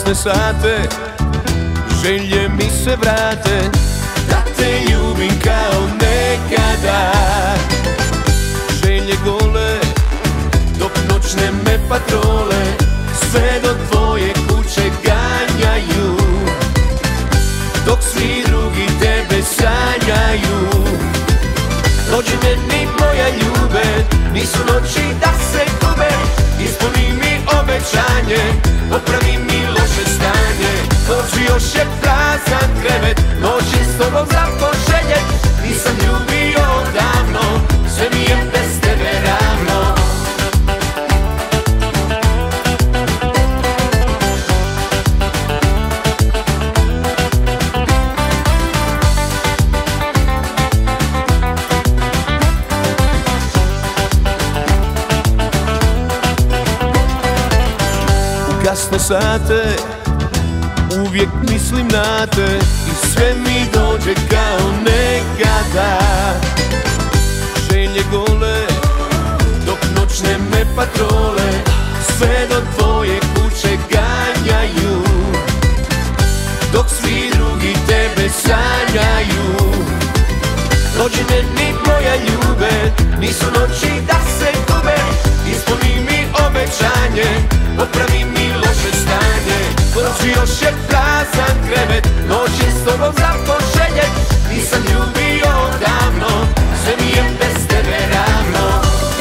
kasne sate, želje mi se vrate, da te ljubim kao nekada. Želje gole, dok noćne me patrole sve do tvoje kuće ganjaju, dok svi drugi tebe sanjaju. Dođi meni moja ljube, nisu noći da se gube, ispuni mi obećanje, popravi mi loše stanje. Dođi, još je prazan krevet, noći s tobom započelje, nisam ljubio davno, sve mi je bez tebe ravno. Kasne sate, uvijek mislim na te i sve mi dođe kao nekada. Želje gole, dok noćne me patrole sve do tvoje kuće ganjaju, dok svi drugi tebe sanjaju. Dođi meni moja ljube, nisu noći da se gube, ispuni mi obećanje, popravi mi loše stanje. Dođi, još je prazan krevet, noći s tobom započelje, nisam ljubio davno, sve mi je bez tebe ravno.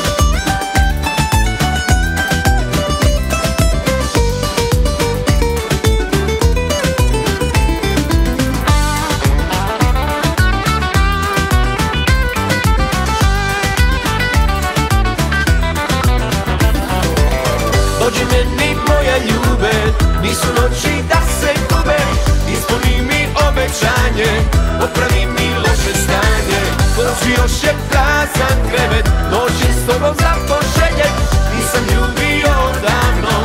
Dođi meni moja ljube, nisu noći da se gube, ispuni mi obećanje, popravi mi loše stanje. Dođi, još je prazan krevet, noći s tobom započelje, nisam ljubio davno,